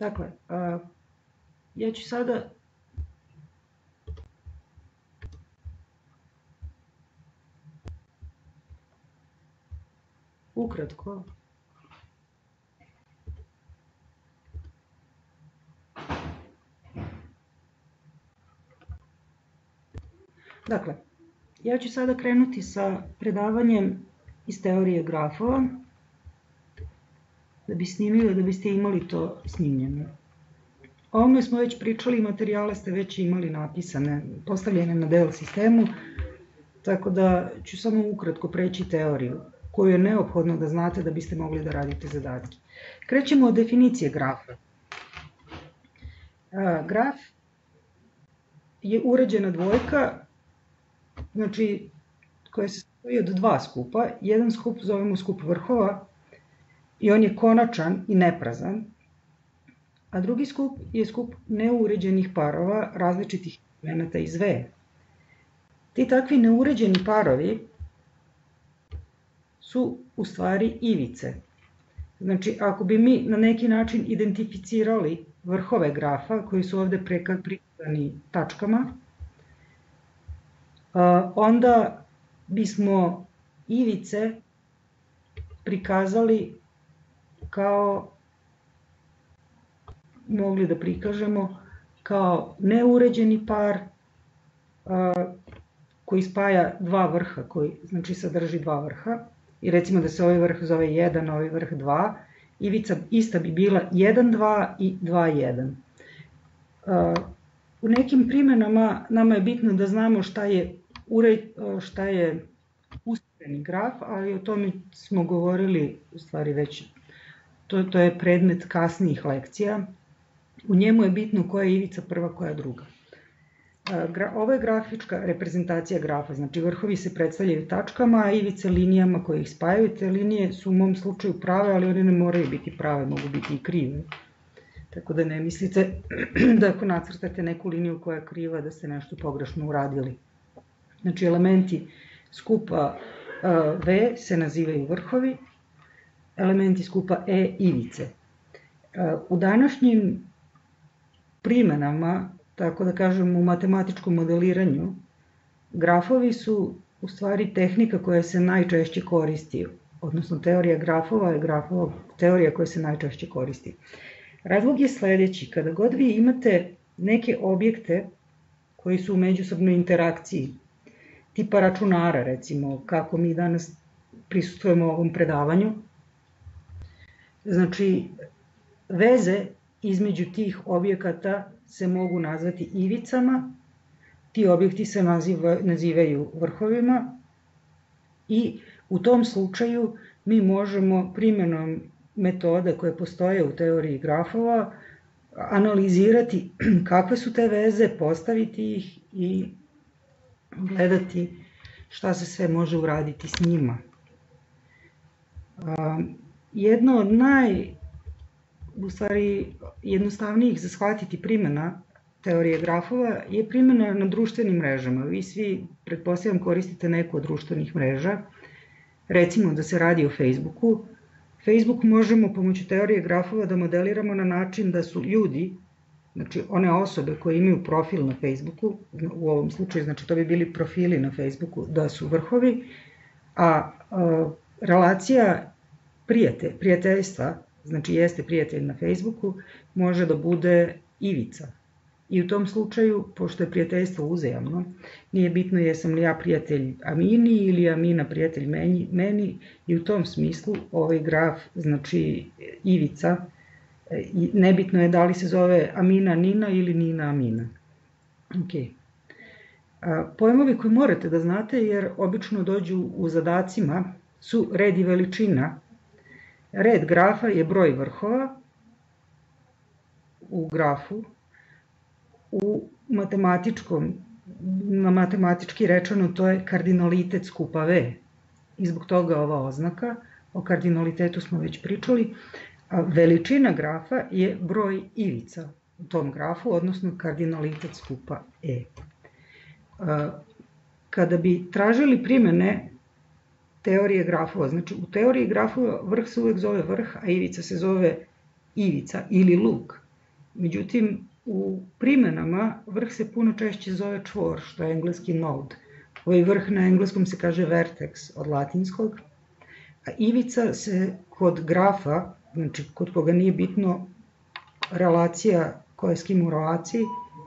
Dakle, ja ću sada ukratko ja ću sada krenuti sa predavanjem iz teorije grafova, da bi snimili, da biste imali to snimljeno. O ovome smo već pričali, materijale ste već imali napisane, postavljene na DL sistemu, tako da ću samo ukratko preći teoriju, koju je neophodno da znate da biste mogli da radite zadatke. Krećemo od definicije grafa. Graf je uređena dvojka, znači koja se sastoji od dva skupa. Jedan skup zovemo skup vrhova i on je konačan i neprazan, a drugi skup je skup neuređenih parova različitih elemenata iz V. Ti takvi neuređeni parovi su u stvari ivice. Znači, ako bi mi na neki način identificirali vrhove grafa, koji su ovde prikazani tačkama, onda bismo ivice prikazali kao, mogli da prikažemo, kao neuređeni par koji spaja dva vrha, koji znači sadrži dva vrha, i recimo da se ovaj vrh zove 1, a ovaj vrh 2, ivica ista bi bila 1, 2 i 2, 1. U nekim primenama nama je bitno da znamo šta je usmereni graf, ali o tome smo govorili u stvari već, to je predmet kasnijih lekcija. U njemu je bitno koja je ivica prva, koja je druga. Ovo je grafička reprezentacija grafa, znači vrhovi se predstavljaju tačkama, a ivice linijama koje ih spajaju. Te linije su u mom slučaju prave, ali one ne moraju biti prave, mogu biti i krive. Tako da ne mislite da ako nacrtate neku liniju koja je kriva da ste nešto pogrešno uradili. Znači elementi skupa V se nazivaju vrhovi, elementi skupa E ivice. U današnjim primenama, tako da kažem u matematičkom modeliranju, grafovi su u stvari tehnika koja se najčešće koristi, odnosno teorija grafova je teorija koja se najčešće koristi. Razlog je sledeći: kada god vi imate neke objekte koji su u međusobnoj interakciji, tipa računara recimo, kako mi danas prisustujemo ovom predavanju, znači veze između tih objekata se mogu nazvati ivicama, ti objekti se nazivaju vrhovima i u tom slučaju mi možemo primenom metoda koje postoje u teoriji grafova analizirati kakve su te veze, postaviti ih i gledati šta se sve može uraditi s njima. Jedno od jednostavnijih za shvatiti primjena teorije grafova je primjena na društvenim mrežama. Vi svi, pretpostavljam, koristite neku od društvenih mreža. Recimo da se radi o Facebooku. Facebook možemo pomoću teorije grafova da modeliramo na način da su ljudi, znači one osobe koje imaju profil na Facebooku, u ovom slučaju znači to bi bili profili na Facebooku, da su vrhovi, a relacija prijateljstva, znači jeste prijatelj na Facebooku, može da bude ivica. I u tom slučaju, pošto je prijateljstvo uzajamno, nije bitno jesam li ja prijatelj Amini ili Amina prijatelj meni, i u tom smislu ovaj graf, znači ivica, nebitno je da li se zove Amina Nina ili Nina Amina. Pojmovi koje morate da znate, jer obično dođu u zadacima, su red i veličina. Red grafa je broj vrhova u grafu, matematički rečeno to je kardinalitet skupa V. I zbog toga ova oznaka, o kardinalitetu smo već pričali, a veličina grafa je broj ivica u tom grafu, odnosno kardinalitet skupa E. Kada bi tražili primene teorije grafova, znači u teoriji grafova vrh se uvek zove vrh, a ivica se zove ivica ili luk. Međutim, u primenama vrh se puno češće zove čvor, što je engleski node. Ovaj vrh na engleskom se kaže vertex od latinskog, a ivica se kod grafa, znači kod koga nije bitno relacija koja je s kim u relaciji,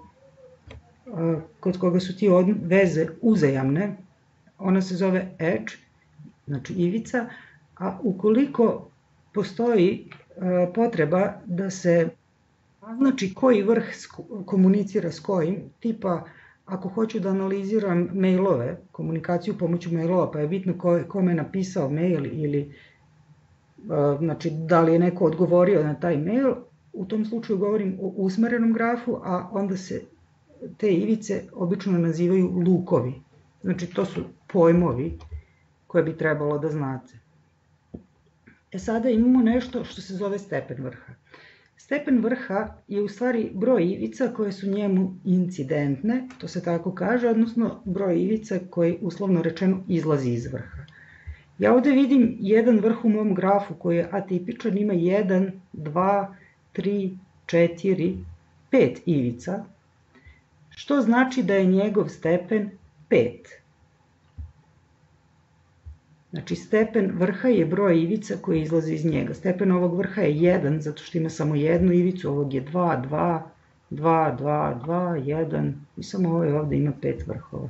kod koga su ti veze uzajamne, ona se zove edge, znači ivica, a ukoliko postoji potreba da se naznači koji vrh komunicira s kojim, tipa ako hoću da analiziram mailove, komunikaciju pomoću mailova, pa je bitno kome je napisao mail ili znači da li je neko odgovorio na taj mail, u tom slučaju govorim o usmerenom grafu, a onda se te ivice obično nazivaju lukovi. Znači to su pojmovi koje bi trebalo da znate. Sada imamo nešto što se zove stepen vrha. Stepen vrha je u stvari broj ivica koje su njemu incidentne, to se tako kaže, odnosno broj ivica koji uslovno rečeno izlazi iz vrha. Ja ovde vidim jedan vrh u mom grafu koji je atipičan, ima 1, 2, 3, 4, 5 ivica, što znači da je njegov stepen 5. Znači, stepen vrha je broj ivica koji izlazi iz njega. Stepen ovog vrha je 1, zato što ima samo jednu ivicu, ovog je 2, 2, 2, 2, 2, 1, i samo ovaj ovde ima 5 vrhova.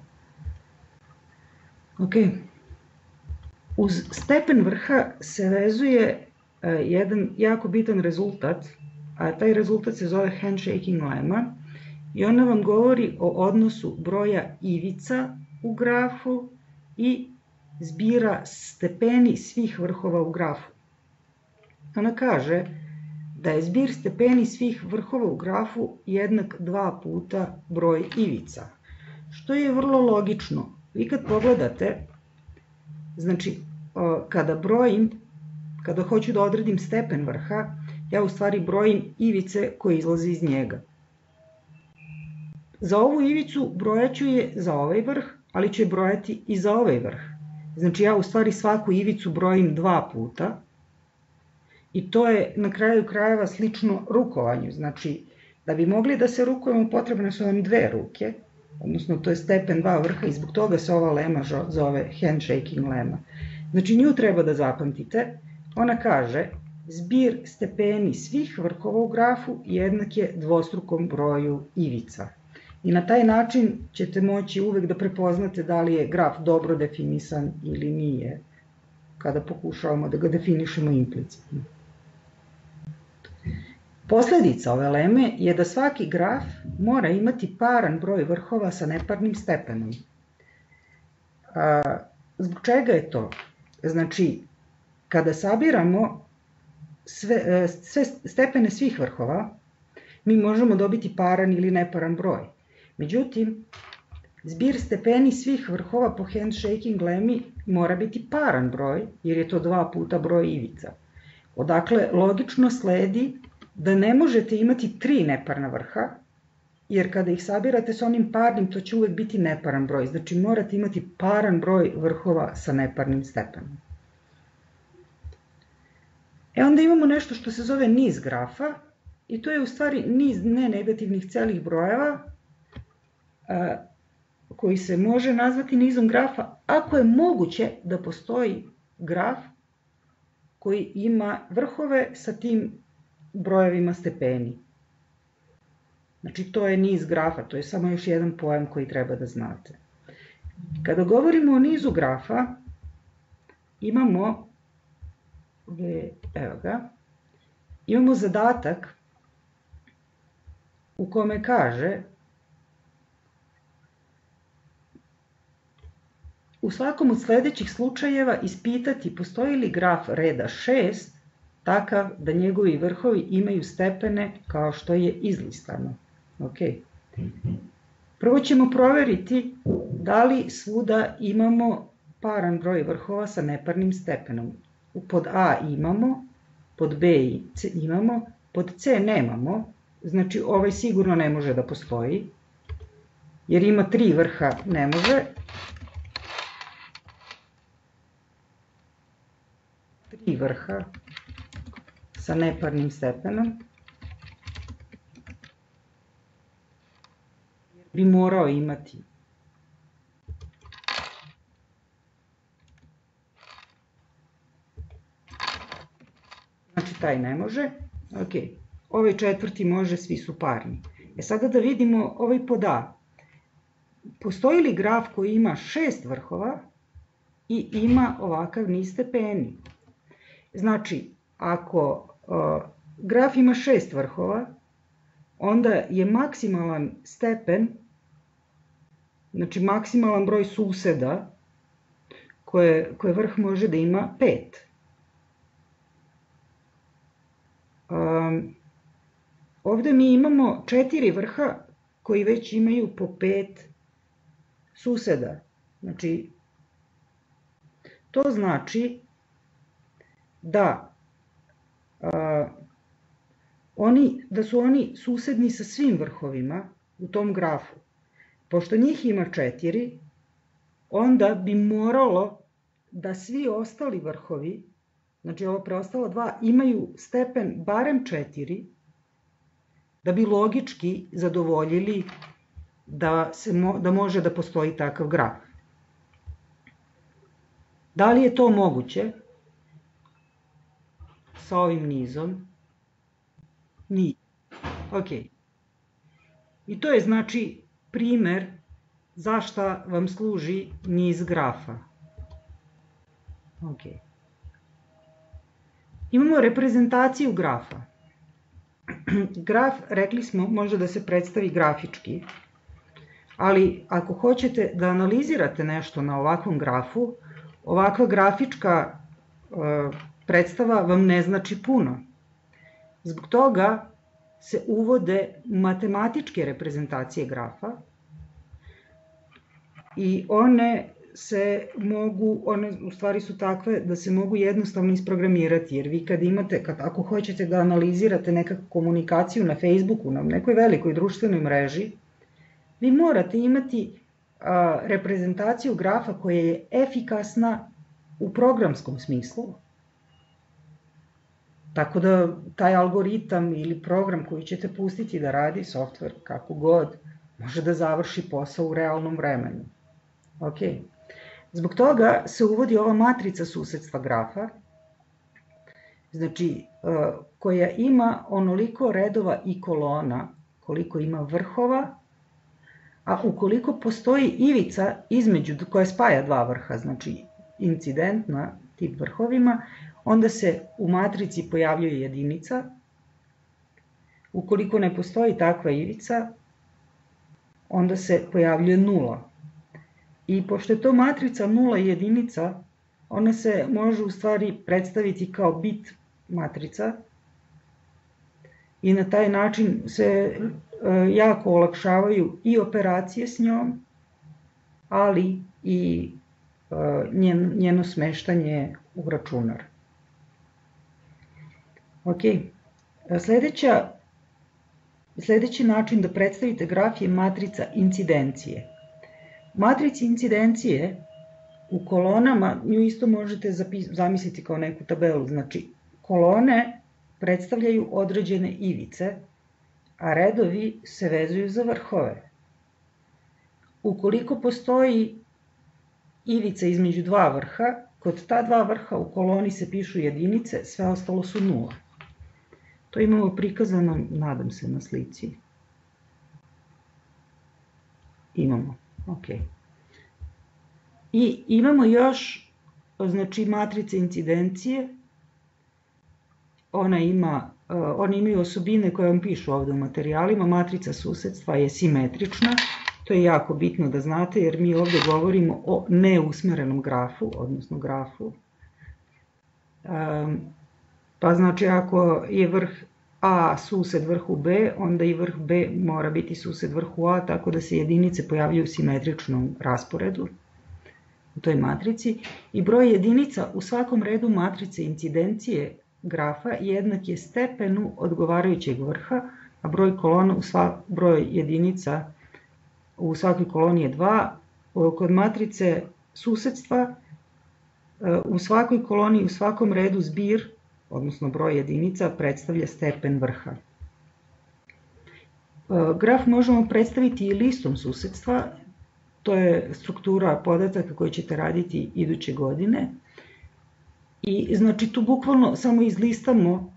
Ok. Uz stepen vrha se vezuje jedan jako bitan rezultat, a taj rezultat se zove handshaking lema, i ona vam govori o odnosu broja ivica u grafu i zbira stepeni svih vrhova u grafu. Ona kaže da je zbir stepeni svih vrhova u grafu jednak 2 puta broj ivica, što je vrlo logično. Vi kad pogledate, znači kada hoću da odredim stepen vrha, ja u stvari brojim ivice koje izlaze iz njega. Za ovu ivicu brojaću je za ovaj vrh, ali ću je brojati i za ovaj vrh. Znači ja u stvari svaku ivicu brojim 2 puta i to je na kraju krajeva slično rukovanju. Znači da bi mogli da se rukujemo potrebne su nam 2 ruke, odnosno to je stepen 2 vrha i zbog toga se ova lema zove handshaking lema. Znači nju treba da zapamtite. Ona kaže zbir stepeni svih vrhova u grafu jednak je dvostrukom broju ivica. I na taj način ćete moći uvek da prepoznate da li je graf dobro definisan ili nije, kada pokušavamo da ga definišemo implicitno. Posledica ove leme je da svaki graf mora imati paran broj vrhova sa neparnim stepenom. Zbog čega je to? Znači, kada sabiramo sve stepene svih vrhova, mi možemo dobiti paran ili neparan broj. Međutim, zbir stepeni svih vrhova po handshaking lemi mora biti paran broj, jer je to 2 puta broj ivica. Odakle logično sledi da ne možete imati 3 neparna vrha, jer kada ih sabirate s onim parnim, to će uvek biti neparan broj. Znači morate imati paran broj vrhova sa neparnim stepenom. Onda imamo nešto što se zove niz grafa, i to je u stvari niz nenegativnih celih brojeva, koji se može nazvati nizom grafa ako je moguće da postoji graf koji ima vrhove sa tim brojevima stepeni. Znači to je niz grafa, to je samo još jedan pojam koji treba da znate. Kada govorimo o nizu grafa, imamo zadatak u kome kaže u svakom od sledećih slučajeva ispitati postoji li graf reda 6 takav da njegovi vrhovi imaju stepene kao što je izlistano. Prvo ćemo proveriti da li svuda imamo paran broj vrhova sa neparnim stepenom. Pod A imamo, pod B imamo, pod C nemamo, znači ovaj sigurno ne može da postoji, jer ima 3 vrha, ne može. 3 vrha sa neparnim stepenom. bi morao imati. Znači taj ne može. Ok, ovaj četvrti može, svi su parni. Sada da vidimo ovaj pod A. Postoji li graf koji ima 6 vrhova i ima ovakav niz stepeni? Znači, ako graf ima 6 vrhova, onda je maksimalan stepen, znači maksimalan broj suseda koje vrh može da ima 5. Ovde mi imamo 4 vrha koji već imaju po 5 suseda. Znači, to znači da su oni susedni sa svim vrhovima u tom grafu. Pošto njih ima 4, onda bi moralo da svi ostali vrhovi, znači ovo preostala 2, imaju stepen barem 4, da bi logički zadovoljili da može da postoji takav graf. Da li je to moguće sa ovim nizom? Nije. Ok. I to je znači primer zašta vam služi niz grafa. Ok. Imamo reprezentaciju grafa. Graf, rekli smo, može da se predstavi grafički, ali ako hoćete da analizirate nešto na ovakvom grafu, ovakva grafička predstava vam ne znači puno. Zbog toga se uvode matematičke reprezentacije grafa i one u stvari su takve da se mogu jednostavno isprogramirati, jer vi ako hoćete da analizirate nekakvu komunikaciju na Facebooku, na nekoj velikoj društvenoj mreži, vi morate imati reprezentaciju grafa koja je efikasna u programskom smislu. Tako da taj algoritam ili program koji ćete pustiti da radi, softver, kako god, može da završi posao u realnom vremenu. Ok. Zbog toga se uvodi ova matrica susedstva grafa, znači koja ima onoliko redova i kolona koliko ima vrhova, a ukoliko postoji ivica koja spaja dva vrha, znači incident na tip vrhovima, onda se u matrici pojavljuje jedinica. Ukoliko ne postoji takva ivica, onda se pojavljuje nula. I pošto je to matrica nula i jedinica, ona se može u stvari predstaviti kao bit matrica i na taj način se jako olakšavaju i operacije s njom, ali i njeno smeštanje u računar. Ok, sledeći način da predstavite graf je matrica incidencije. Matrica incidencije u kolonama, nju isto možete zamisliti kao neku tabelu, znači kolone predstavljaju određene ivice, a redovi se vezuju za vrhove. Ukoliko postoji ivica između dva vrha, kod ta dva vrha u koloni se pišu jedinice, sve ostalo su nula. To imamo prikazano, nadam se, na slici. Imamo, ok. I imamo još, znači, matrice incidencije. One imaju osobine koje vam pišu ovde u materijalima. Matrica susedstva je simetrična. To je jako bitno da znate, jer mi ovde govorimo o neusmerenom grafu, odnosno grafu. Pa znači, ako je vrh A sused vrhu B, onda i vrh B mora biti sused vrhu A, tako da se jedinice pojavljaju u simetričnom rasporedu u toj matrici. I broj jedinica u svakom redu matrice incidencije grafa jednak je stepenu odgovarajućeg vrha, a broj jedinica u svakoj koloni je 2. Kod matrice susedstva u svakoj koloni, u svakom redu zbir, odnosno broj jedinica, predstavlja stepen vrha. Graf možemo predstaviti i listom susedstva, to je struktura podataka koje ćete raditi iduće godine. I znači tu bukvalno samo izlistamo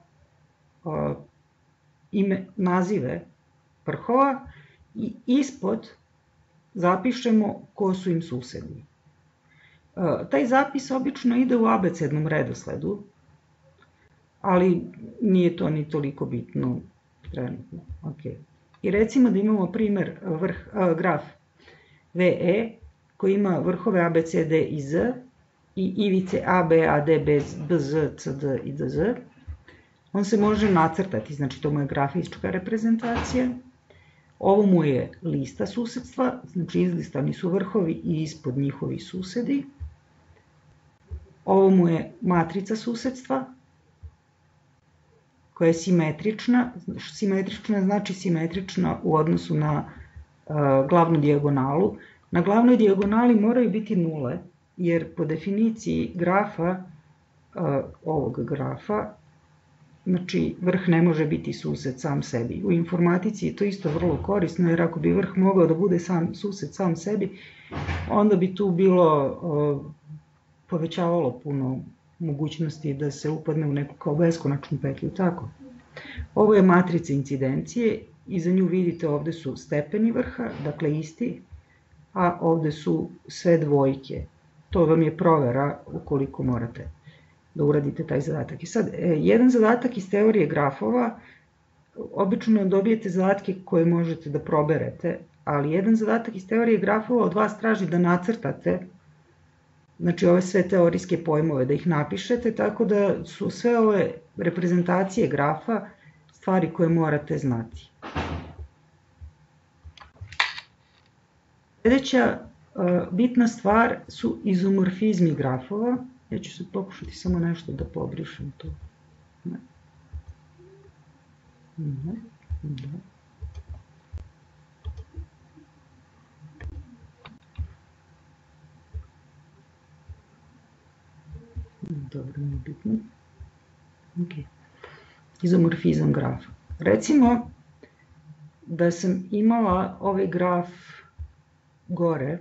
nazive vrhova i ispod zapišemo ko su im susedi. Taj zapis obično ide u abecednom redosledu, ali nije to ni toliko bitno trenutno. I recimo da imamo primer graf VE koji ima vrhove A, B, C, D i Z i ivice A, B, A, D, B, Z, C, D i D, Z. On se može nacrtati, znači to mu je grafička reprezentacija. Ovo mu je lista susedstva, znači izlistani su vrhovi i ispod njihovi susedi. Ovo mu je matrica susedstva, koja je simetrična. Simetrična znači simetrična u odnosu na glavnu dijagonalu. Na glavnoj dijagonali moraju biti nule, jer po definiciji grafa, ovog grafa, znači vrh ne može biti sused sam sebi. U informatici je to isto vrlo korisno, jer ako bi vrh mogao da bude sused sam sebi, onda bi tu bilo povećavalo puno mogućnosti da se upadne u neku kao beskonačnu petlju, tako. Ovo je matrica incidencije i za nju vidite ovde su stepeni vrha, dakle isti, a ovde su sve dvojke. To vam je provera ukoliko morate da uradite taj zadatak. I sad, jedan zadatak iz teorije grafova, obično dobijete zadatke koje možete da proberete, ali jedan zadatak iz teorije grafova od vas traži da nacrtate, znači ove sve teorijske pojmove, da ih napišete, tako da su sve ove reprezentacije grafa stvari koje morate znati. Sljedeća bitna stvar su izomorfizmi grafova. Ja ću se pokušati samo nešto da pobrišem to. Dobro, nije bitno. Izomorfizam grafa. Recimo da sam imala ovaj graf gore,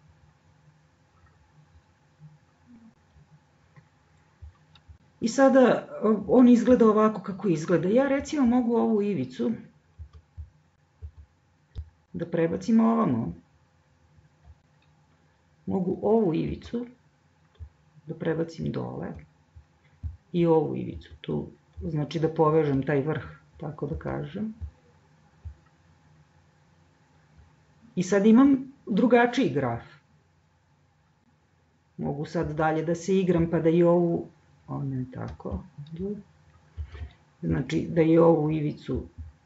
i sada on izgleda ovako kako izgleda. Ja recimo mogu ovu ivicu da prebacim ovamo. Mogu ovu ivicu da prebacim dole i ovu ivicu tu, znači da povežem taj vrh, tako da kažem. I sad imam drugačiji graf. Mogu sad dalje da se igram pa da i ovu, ne tako, znači da i ovu ivicu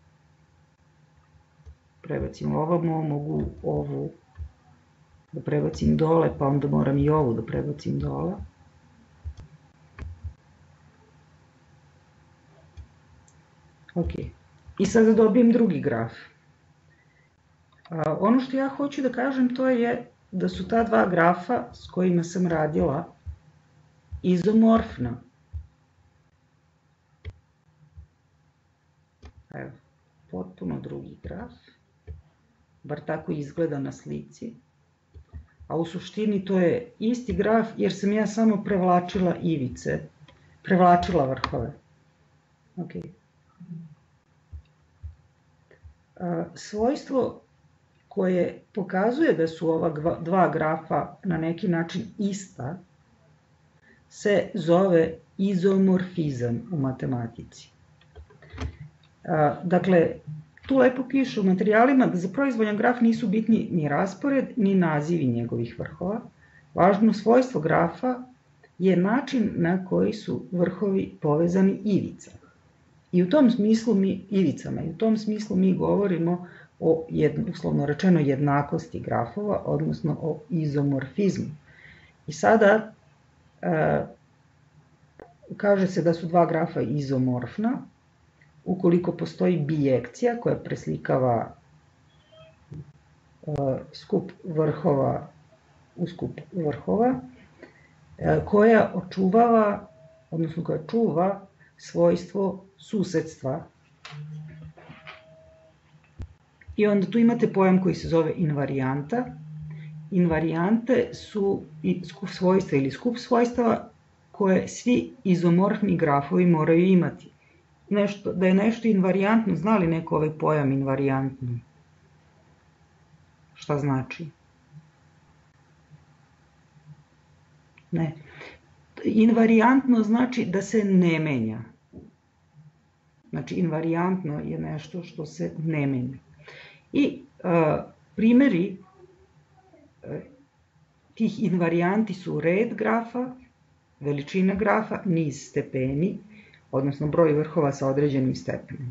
prebacim ovamo, mogu ovu da prebacim dole, pa onda moram i ovu da prebacim dole. Ok, i sada dobijem drugi graf. Ono što ja hoću da kažem to je da su ta dva grafa s kojima sam radila izomorfna. Evo, potpuno drugi graf, bar tako izgleda na slici. A u suštini to je isti graf jer sam ja samo prevlačila ivice, prevlačila vrhove. Svojstvo koje pokazuje da su ova dva grafa na neki način ista se zove izomorfizam u matematici. Dakle, tu lepo piše u materijalima da za proizvoljan graf nisu bitni ni raspored, ni nazivi njegovih vrhova. Važno svojstvo grafa je način na koji su vrhovi povezani ivicama. I u tom smislu mi govorimo o, uslovno rečeno, jednakosti grafova, odnosno o izomorfizmu. I sada kaže se da su dva grafa izomorfna ukoliko postoji bijekcija koja preslikava skup vrhova u skup vrhova, koja očuvava, odnosno koja čuva svojstvo susedstva I onda tu imate pojam koji se zove invarijanta. Invarijante su skup svojstva ili skup svojstava koje svi izomorfni grafovi moraju imati. Da je nešto invarijantno, zna li neko ovaj pojam invarijantno? Šta znači? Ne. Invariantno znači da se ne menja. Znači, invarijantno je nešto što se ne menja. I primeri tih invarijanti su red grafa, veličina grafa, niz stepeni, odnosno broj vrhova sa određenim stepenom.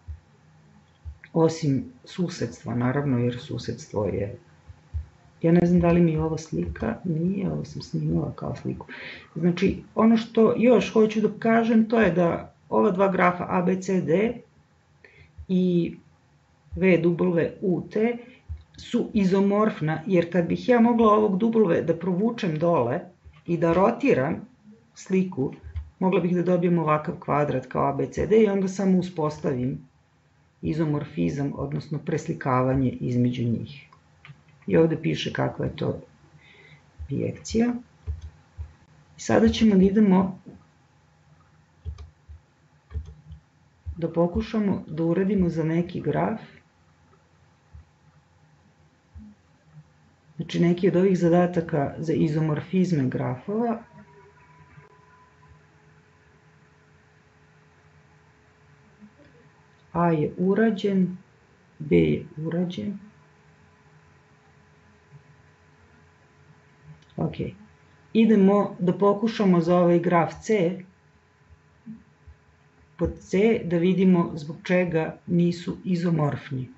Osim susedstva, naravno, jer susedstvo je... Ja ne znam da li mi je ovo slika, nije, ovo sam snimila kao sliku. Znači, ono što još hoću da kažem, to je da ova dva grafa ABCD i VWUT su izomorfna, jer kad bih ja mogla ovog W da provučem dole i da rotiram sliku, mogla bih da dobijem ovakav kvadrat kao ABCD i onda samo uspostavim izomorfizam, odnosno preslikavanje između njih. I ovde piše kakva je to bijekcija. I sada ćemo da idemo da pokušamo da uradimo za neki graf. Znači neki od ovih zadataka za izomorfizme grafova. A je urađen, B je urađen. Ok. Idemo da pokušamo za ovaj graf C, pod C, da vidimo zbog čega nisu izomorfni.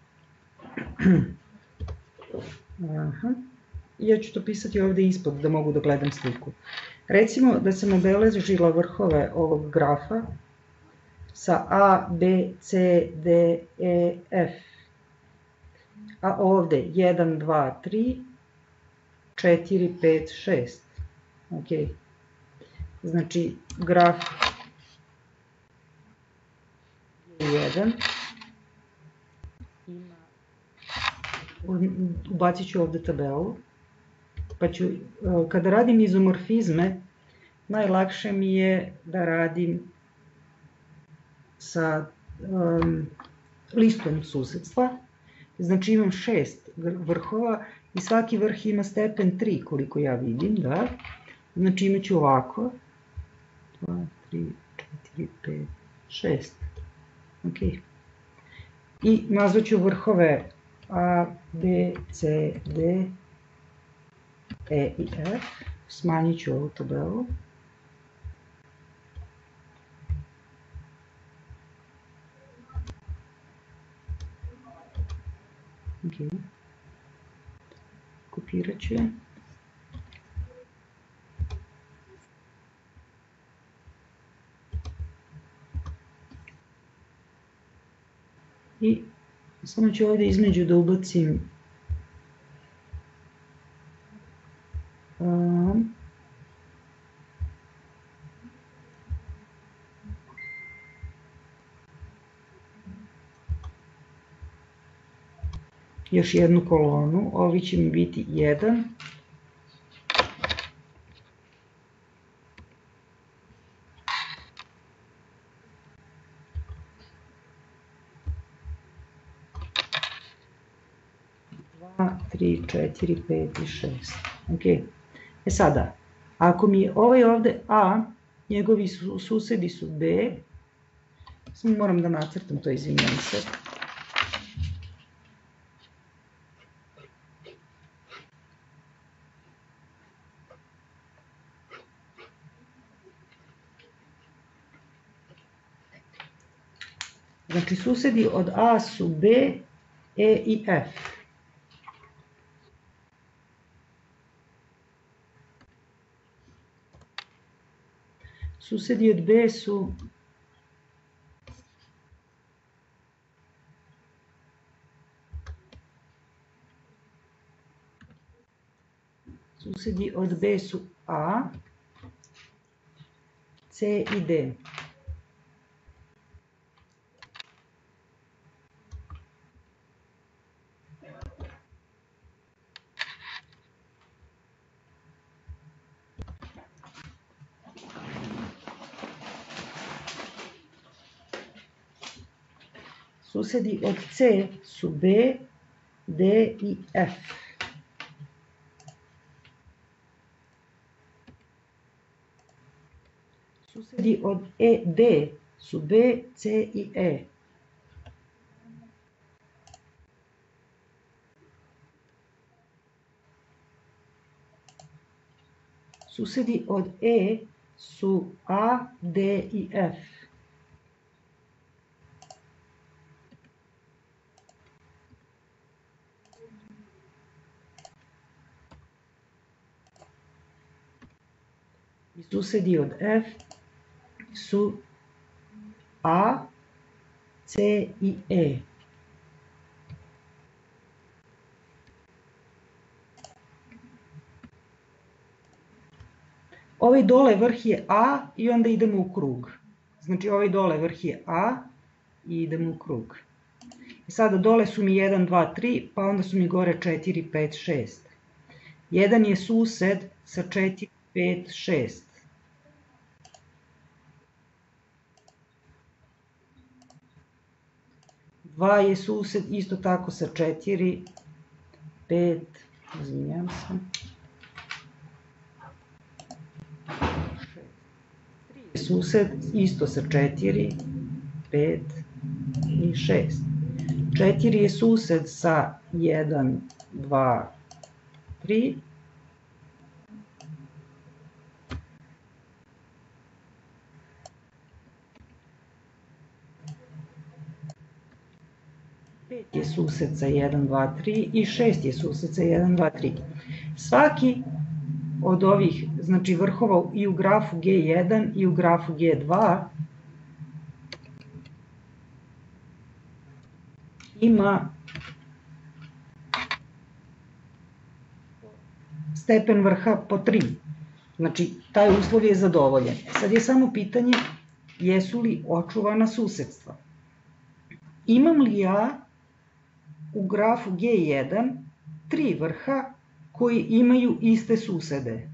Aha. Ja ću to pisati ovde ispod da mogu da gledam sliku. Recimo da sam obeležila vrhove ovog grafa sa A, B, C, D, E, F. A ovde 1, 2, 3, 4, 5, 6. Ok. Znači, graf 1 ima, ubacit ću ovde tabelu, pa ću, kada radim izomorfizme, najlakše mi je da radim sa listom susedstva. Znači imam 6 vrhova i svaki vrh ima stepen 3 koliko ja vidim, da. Znači imat ću ovako. 2, 3, 4, 5, 6. Ok. I nazvat ću vrhove A, B, C, D, E i F. Smanjit ću ovu tabelu. Ok. Kopirat ću je. I samo ću ovdje između da ubacim još jednu kolonu. Ovi će mi biti 1. Dva, 3, 4, 5 i 6. Ok. E sada, ako mi je ovaj ovde A, njegovi susedi su B, samo moram da nacrtam to, izvinjam se. Znači, susedi od A su B, E i F. Susedi od B su A, C i D. Susedi od C su B, D i F. Susedi od ED su B, C i E. Susedi od E su A, D i F. I susedi od F su A, C i E. Ovaj dole vrh je A i onda idemo u krug. Znači ovaj dole vrh je A i idemo u krug. Sada dole su mi 1, 2, 3, pa onda su mi gore 4, 5, 6. 1 je sused sa 4, 5, 6. Dva je sused isto tako sa 4, 5, izvinjam se. 3 je sused isto sa 4, 5 i 6. 4 je sused sa 1, 2, 3. Je sused sa 1, 2, 3 i 6 je sused sa 1, 2, 3. Svaki od ovih, znači vrhova i u grafu G1 i u grafu G2 ima stepen vrha po 3. Znači, taj uslov je zadovoljen. Sad je samo pitanje jesu li očuvana susedstva. Imam li ja u grafu G1 3 vrha koji imaju iste susede?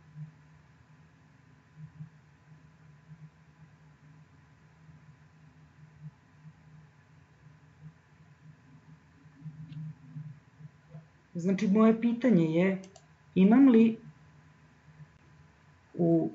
Znači, moje pitanje je imam li u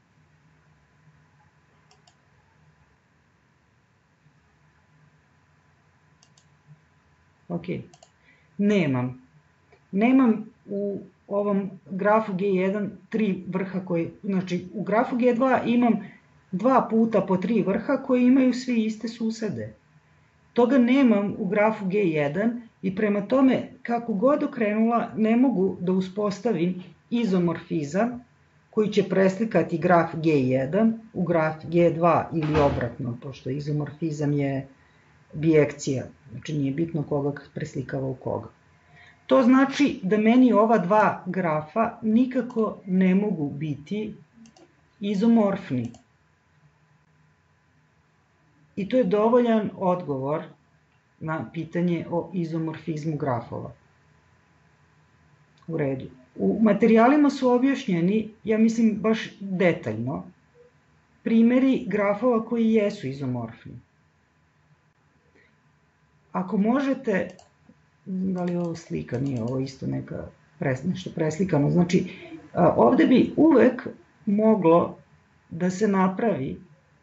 ok, nemam u ovom grafu G1 3 vrha koji, znači u grafu G2 imam 2 puta po 3 vrha koji imaju svi iste susede. Toga nemam u grafu G1 i prema tome kako god okrenula ne mogu da uspostavim izomorfizam koji će preslikati graf G1 u graf G2 ili obratno, pošto izomorfizam je bijekcija, znači nije bitno koga preslikava u koga. To znači da meni ova dva grafa nikako ne mogu biti izomorfni. I to je dovoljan odgovor na pitanje o izomorfizmu grafova. U redu. U materijalima su objašnjeni, ja mislim baš detaljno, primeri grafova koji jesu izomorfni. Ako možete, da li je ovo slika, nije ovo isto nešto preslikano, znači ovde bi uvek moglo da se napravi,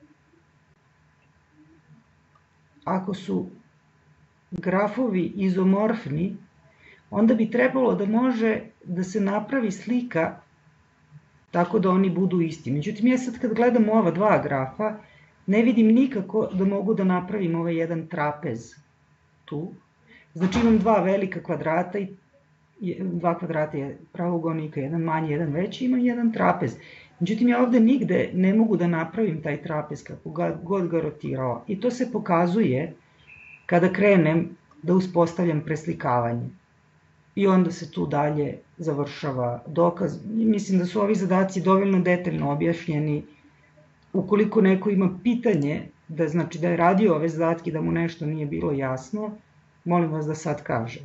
ako su grafovi izomorfni, onda bi trebalo da može da se napravi slika tako da oni budu isti. Međutim, ja sad kad gledam ova dva grafa, ne vidim nikako da mogu da napravim ovaj jedan trapez tu. Znači imam dva velika kvadrata i dva kvadrata je pravougonika, jedan manji, jedan veći, imam jedan trapez. Međutim, ja ovde nigde ne mogu da napravim taj trapez kako god ga rotirao. I to se pokazuje kada krenem da uspostavljam preslikavanje. I onda se tu dalje završava dokaz. Mislim da su ovi zadaci dovoljno detaljno objašnjeni. Ukoliko neko ima pitanje, znači da je radio ove zadatke, da mu nešto nije bilo jasno, molim vas da sad kaže.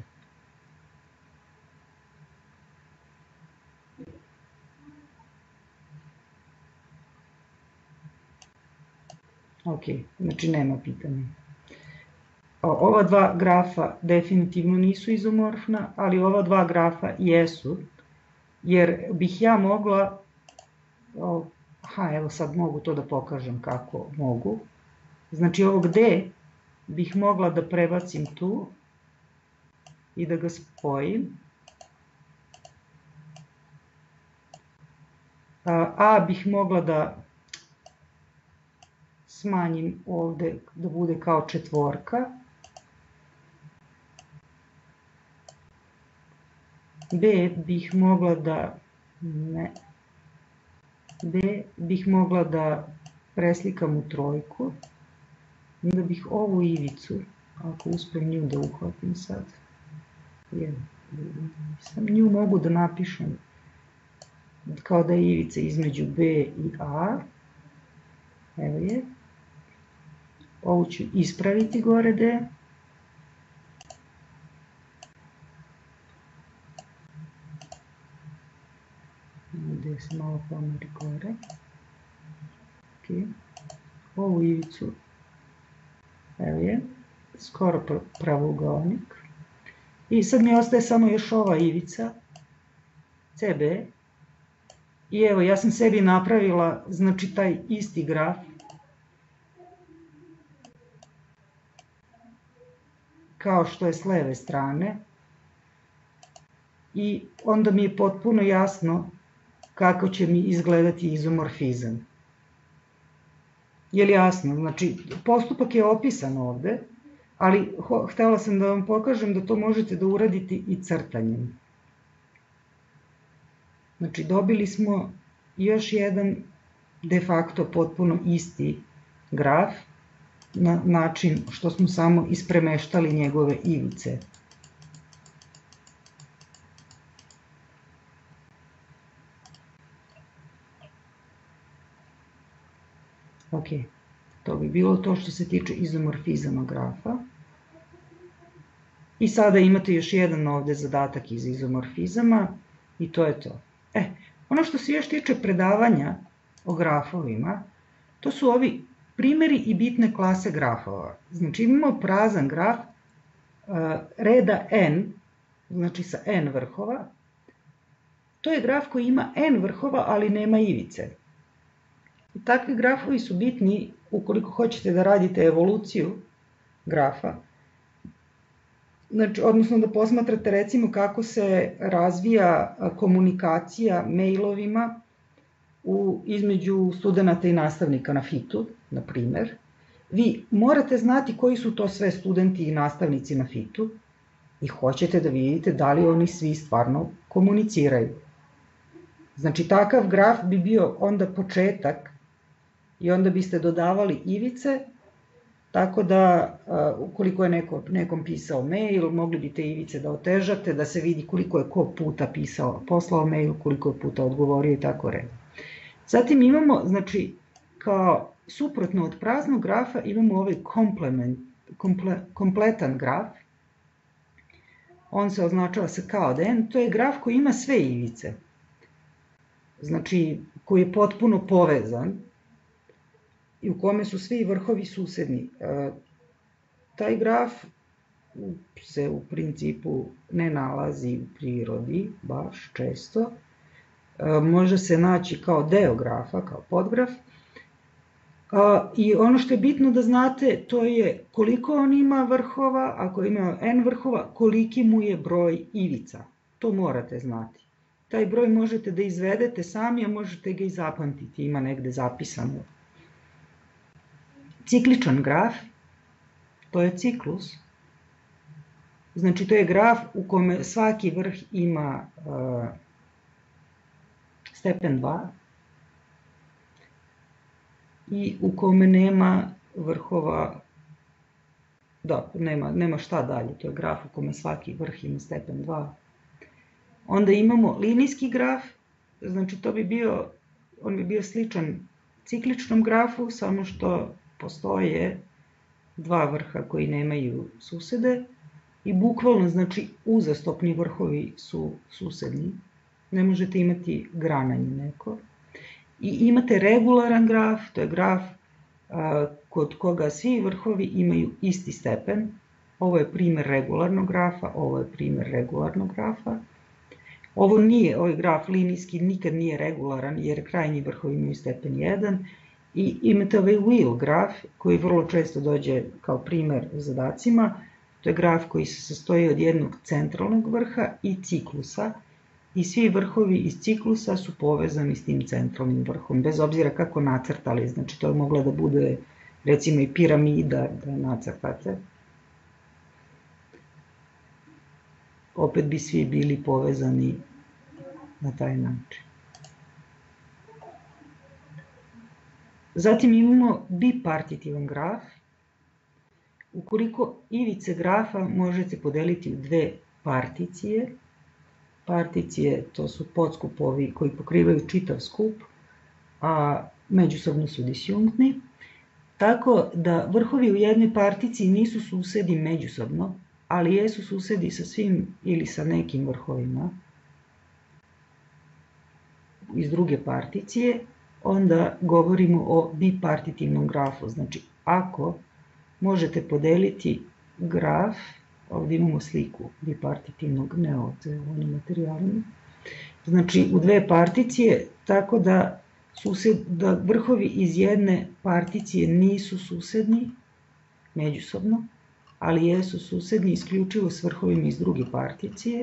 Ok, znači nema pitanja. Ova dva grafa definitivno nisu izomorfna, ali ova dva grafa jesu, jer bih ja mogla, evo sad mogu to da pokažem kako mogu, znači ovog D bih mogla da prebacim tu i da ga spojim, A bih mogla da smanjim ovde da bude kao četvorka, B bih mogla da, ne, B bih mogla da preslikam u trojku, onda bih ovu ivicu, ako uspem nju da uhvatim sad, nju mogu da napišem kao da je ivica između B i A, evo je, ovu ću ispraviti gore D, gde se malo pomeri gore, ovu ivicu, evo je, skoro pravougaonik, i sad mi ostaje samo još ova ivica, CB, i evo ja sam sebi napravila, znači taj isti graf, kao što je s leve strane, i onda mi je potpuno jasno kako će mi izgledati izomorfizam. Je li jasno? Znači, postupak je opisan ovde, ali htela sam da vam pokažem da to možete da uradite i crtanjem. Znači, dobili smo još jedan de facto potpuno isti graf, na način što smo samo ispremeštali njegove ivice. Ok, to bi bilo to što se tiče izomorfizama grafa. I sada imate još jedan ovde zadatak iz izomorfizama i to je to. Ono što se još tiče predavanja o grafovima, to su ovi primeri i bitne klase grafova. Znači imamo prazan graf reda n, znači sa n vrhova. To je graf koji ima n vrhova, ali nema ivice. I takvi grafovi su bitni ukoliko hoćete da radite evoluciju grafa. Znači, odnosno da posmatrate recimo kako se razvija komunikacija mailovima između studenta i nastavnika na FIT-u, na primer. Vi morate znati koji su to sve studenti i nastavnici na FIT-u i hoćete da vidite da li oni svi stvarno komuniciraju. Znači, takav graf bi bio onda početak i onda biste dodavali ivice, tako da ukoliko je nekom pisao mail, mogli bi te ivice da otežate, da se vidi koliko je ko puta poslao mail, koliko je puta odgovorio i tako redom. Zatim imamo, znači, kao suprotno od praznog grafa, imamo ovaj kompletan graf. On se označava sa K od N, to je graf koji ima sve ivice. Znači, koji je potpuno povezan i u kome su svi vrhovi susedni. Taj graf se u principu ne nalazi u prirodi baš često. Može se naći kao deo grafa, kao podgraf. I ono što je bitno da znate, to je koliko on ima vrhova, ako ima n vrhova, koliki mu je broj ivica. To morate znati. Taj broj možete da izvedete sami, a možete ga i zapamtiti, ima negde zapisano. Cikličan graf, to je ciklus. Znači, to je graf u kome svaki vrh ima stepen 2 i u kome nema vrhova, nema šta dalje, to je graf u kome svaki vrh ima stepen 2. Onda imamo linijski graf, znači on bi bio sličan cikličnom grafu, samo što postoje dva vrha koji nemaju susede i bukvalno, znači, uzastopni vrhovi su susedni. Ne možete imati grananje neko. I imate regularan graf, to je graf kod koga svi vrhovi imaju isti stepen, Ovo je primer regularnog grafa, ovo je primer regularnog grafa. Ovaj graf linijski nikad nije regularan jer krajnji vrhovi imaju stepen 1. I imate ovaj wheel graf koji vrlo često dođe kao primer u zadacima. To je graf koji se sastoji od jednog centralnog vrha i ciklusa. I svi vrhovi iz ciklusa su povezani s tim centralnim vrhom, bez obzira kako nacrtali. Znači to je mogla da bude recimo i piramida da nacrtate. Opet bi svi bili povezani na taj način. Zatim imamo bipartitivan graf. Ukoliko ivice grafa možete podeliti u dve particije. Particije to su podskupovi koji pokrivaju čitav skup, a međusobno su disjunktni. Tako da vrhovi u jednoj particiji nisu susedi međusobno, ali jesu susedi sa svim ili sa nekim vrhovima iz druge particije, onda govorimo o bipartitivnom grafu. Znači, ako možete podeliti graf, ovdje imamo sliku bipartitivnog, ne ovdje u onim materijalima, znači u dve particije, tako da vrhovi iz jedne particije nisu susedni međusobno, ali jesu susedni isključivo s vrhovima iz druge particije,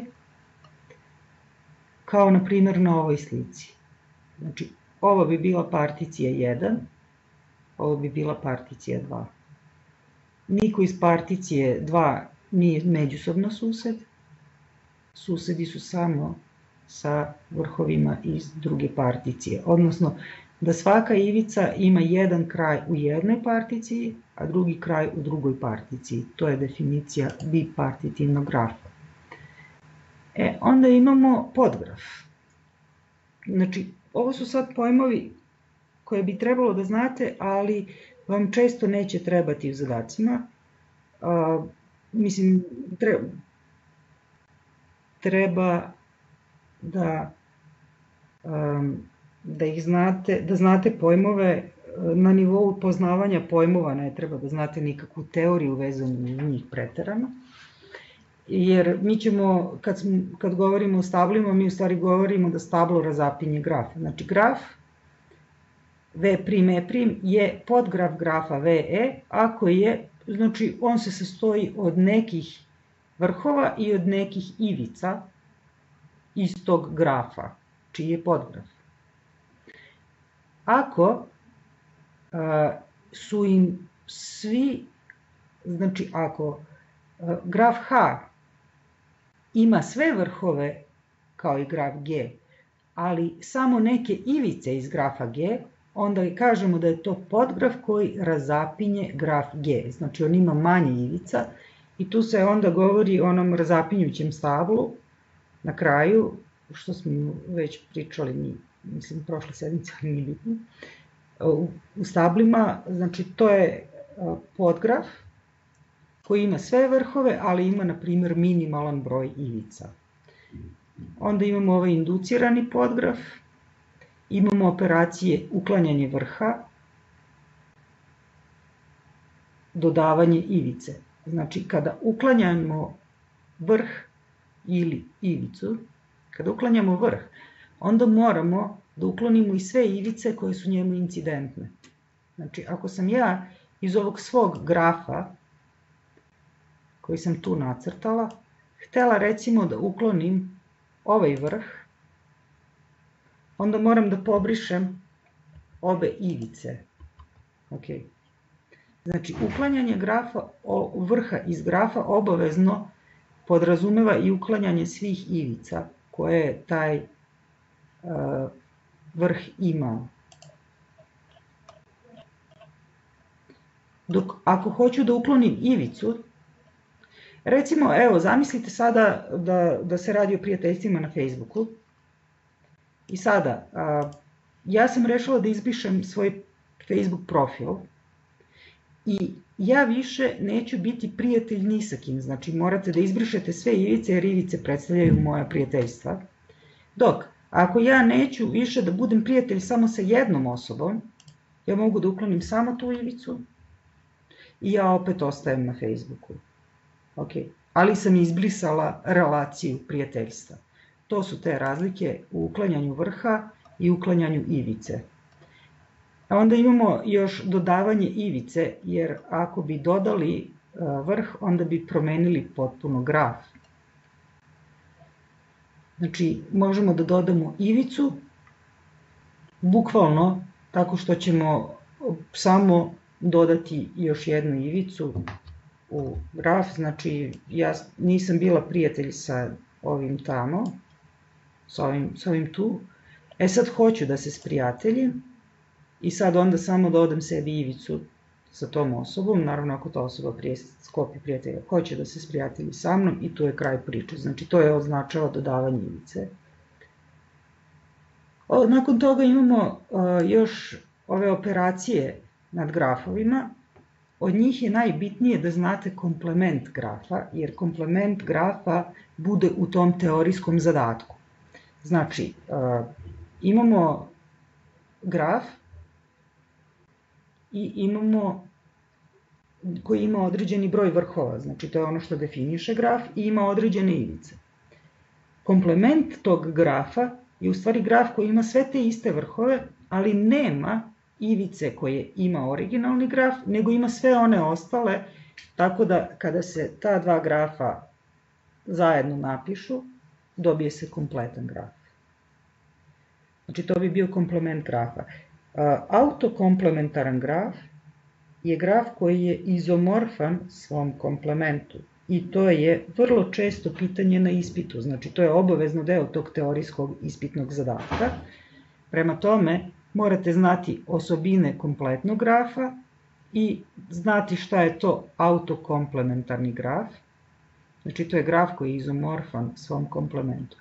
kao na primjer na ovoj slici. Znači, ovo bi bila particija 1, ovo bi bila particija 2. Niko iz particije 2 nije međusobno sused, susedi su samo sa vrhovima iz druge particije, odnosno da svaka ivica ima jedan kraj u jednoj particiji, a drugi kraj u drugoj particiji. To je definicija bipartitivnog grafa. Onda imamo podgraf. Znači, ovo su sad pojmovi koje bi trebalo da znate, ali vam često neće trebati u zadacima. Mislim, treba da ih znate, da znate pojmove na nivou poznavanja pojmova, ne treba da znate nikakvu teoriju vezanu uz njih preterano. Jer mi ćemo, kad govorimo o stablima, mi u stvari govorimo da stablo razapinje graf. Znači graf V', E' je podgraf grafa VE, ako je, znači on se sastoji od nekih vrhova i od nekih ivica istog grafa, čiji je podgraf. Ako su im svi, znači ako graf H ima sve vrhove kao i graf G, ali samo neke ivice iz grafa G, onda kažemo da je to podgraf koji razapinje graf G. Znači on ima manje ivica i tu se onda govori o onom razapinjućem stablu na kraju, što smo već pričali, mislim, prošle sedmice, ali nije bitno. U stablima, znači to je podgraf koji ima sve vrhove, ali ima, na primjer, minimalan broj ivica. Onda imamo ovaj inducirani podgraf, imamo operacije uklanjanje vrha, dodavanje ivice. Znači, kada uklanjamo vrh ili ivicu, kada uklanjamo vrh, onda moramo da uklonimo i sve ivice koje su njemu incidentne. Znači, ako sam ja iz ovog svog grafa, koji sam tu nacrtala, htela recimo da uklonim ovaj vrh, onda moram da pobrišem obe ivice. Okay. Znači, uklanjanje vrha iz grafa obavezno podrazumeva i uklanjanje svih ivica koje taj vrh ima. Dok ako hoću da uklonim ivicu, recimo, evo, zamislite sada da se radi o prijateljstvima na Facebooku i sada ja sam rešila da izbrišem svoj Facebook profil i ja više neću biti prijatelj ni sa kim, znači morate da izbrišete sve ivice jer ivice predstavljaju moja prijateljstva. Dok, ako ja neću više da budem prijatelj samo sa jednom osobom, ja mogu da uklonim samo tu ivicu i ja opet ostajem na Facebooku. Ok, ali sam izbrisala relaciju prijateljstva. To su te razlike u uklanjanju vrha i uklanjanju ivice. A onda imamo još dodavanje ivice, jer ako bi dodali vrh, onda bi promenili potpuno graf. Znači, možemo da dodamo ivicu, bukvalno tako što ćemo samo dodati još jednu ivicu u graf. Znači, ja nisam bila prijatelj sa ovim tamo, sa ovim tu. Sad hoću da se sprijateljim i sad onda samo dodam sebi ivicu sa tom osobom, naravno ako ta osoba sklopi prijatelja hoće da se sprijatelji sa mnom i tu je kraj priče. Znači, to je označava dodavanje ivice. Nakon toga imamo još ove operacije nad grafovima. Od njih je najbitnije da znate komplement grafa, jer komplement grafa bude u tom teorijskom zadatku. Znači, imamo graf i imamo koji ima određeni broj vrhova, znači to je ono što definiše graf i ima određene ivice. Komplement tog grafa je u stvari graf koji ima sve te iste vrhove, ali nema ivice koje ima originalni graf, nego ima sve one ostale, tako da kada se ta dva grafa zajedno napišu, dobije se kompletan graf. Znači, to bi bio komplement grafa. Autokomplementaran graf je graf koji je izomorfan svom komplementu i to je vrlo često pitanje na ispitu. Znači, to je obavezno deo tog teorijskog ispitnog zadatka. Prema tome, morate znati osobine kompletnog grafa i znati šta je to autokomplementarni graf. Znači, to je graf koji je izomorfan svom komplementu.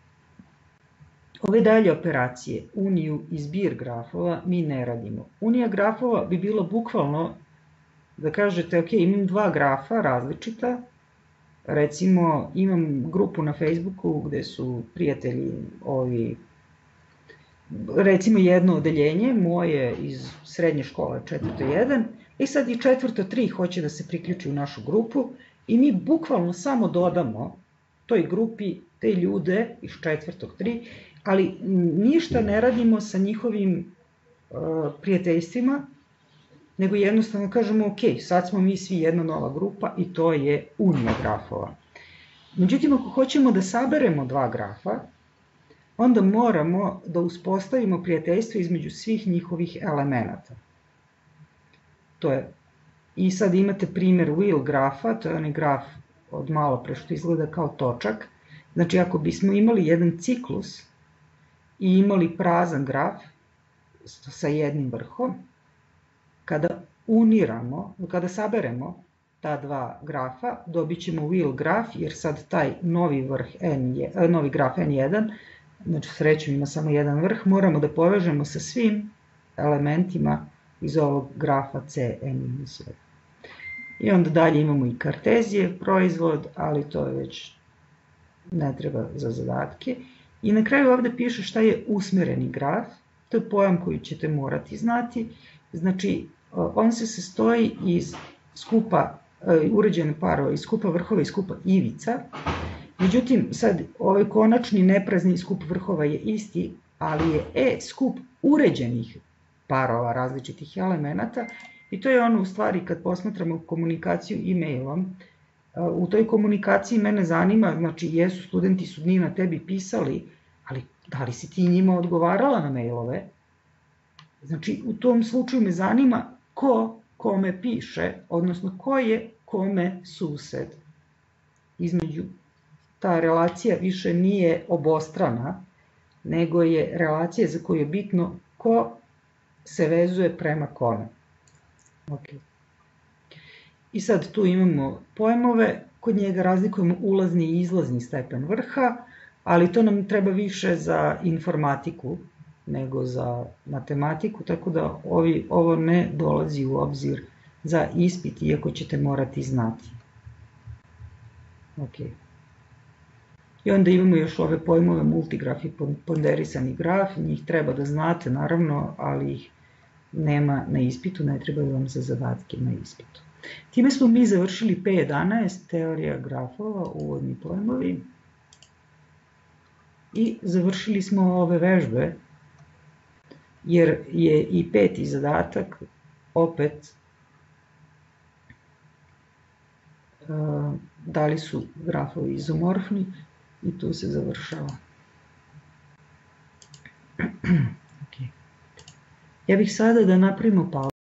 Ove dalje operacije, uniju i zbir grafova, mi ne radimo. Unija grafova bi bilo bukvalno da kažete, ok, imam dva grafa različita, recimo imam grupu na Facebooku gde su prijatelji ovi, recimo jedno odeljenje moje iz srednje škole 4.1 i sad i 4.3 hoće da se priključi u našu grupu i mi bukvalno samo dodamo toj grupi te ljude iz 4.3, ali ništa ne radimo sa njihovim prijateljstvima, nego jednostavno kažemo, ok, sad smo mi svi jedna nova grupa i to je unija grafova. Međutim, ako hoćemo da saberemo dva grafa, onda moramo da uspostavimo prijateljstvo između svih njihovih elemenata. To je, i sad imate primer wheel grafa, to je onaj graf od malo pre što izgleda kao točak. Znači, ako bismo imali jedan ciklus i imali prazan graf sa jednim vrhom, kada uniramo, kada saberemo ta dva grafa, dobit ćemo wheel graf, jer sad taj novi graf N1, znači srećom ima samo jedan vrh, moramo da povežemo sa svim elementima iz ovog grafa CN-1. I onda dalje imamo i Kartezijev proizvod, ali to je već ne treba za zadatke. I na kraju ovde piše šta je usmereni graf, to je pojam koji ćete morati znati. Znači, on se sastoji iz skupa uređene parova, iz skupa vrhova i skupa ivica. Međutim, sad ovaj konačni neprazni skup vrhova je isti, ali je skup uređenih parova različitih elemenata i to je ono u stvari kad posmatramo komunikaciju e-mailom. U toj komunikaciji mene zanima, znači jesu studenti su dni na tebi pisali, ali da li si ti njima odgovarala na mailove? Znači, u tom slučaju me zanima ko kome piše, odnosno ko je kome sused. Između ta relacija više nije obostrana, nego je relacija za koju je bitno ko se vezuje prema kome. Okay. I sad tu imamo pojmove, kod njega razlikujemo ulazni i izlazni stepen vrha, ali to nam treba više za informatiku nego za matematiku, tako da ovo ne dolazi u obzir za ispit, iako ćete morati znati. Okay. I onda imamo još ove pojmove multigraf i ponderisani graf, njih treba da znate naravno, ali ih nema na ispitu, ne trebaju vam za zadatke na ispitu. Time smo mi završili P11, teorija grafova, uvodni pojmovi. I završili smo ove vežbe, jer je i peti zadatak opet da li su grafovi izomorfni i tu se završava. Ja bih sada da napravimo pauzu.